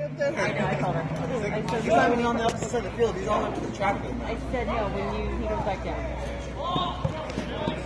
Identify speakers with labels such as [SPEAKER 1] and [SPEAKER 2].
[SPEAKER 1] up there?
[SPEAKER 2] I know, I told her. I said,
[SPEAKER 1] He's not even on the opposite side of the field. He's all up to the traffic.
[SPEAKER 2] I said no when he goes back down.